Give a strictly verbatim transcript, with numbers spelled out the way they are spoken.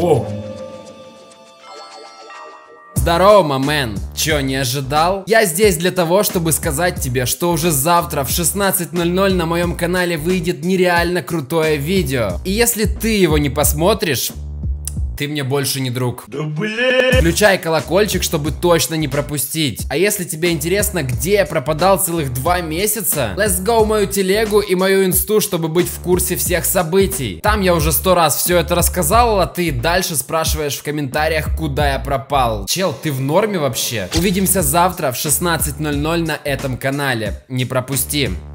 О! Здорово, мамен! Чё, не ожидал? Я здесь для того, чтобы сказать тебе, что уже завтра в шестнадцать ноль ноль на моем канале выйдет нереально крутое видео. И если ты его не посмотришь, ты мне больше не друг. Да блин! Включай колокольчик, чтобы точно не пропустить. А если тебе интересно, где я пропадал целых два месяца, let's go мою телегу и мою инсту, чтобы быть в курсе всех событий. Там я уже сто раз все это рассказал, а ты дальше спрашиваешь в комментариях, куда я пропал. Чел, ты в норме вообще? Увидимся завтра в шестнадцать ноль ноль на этом канале. Не пропусти.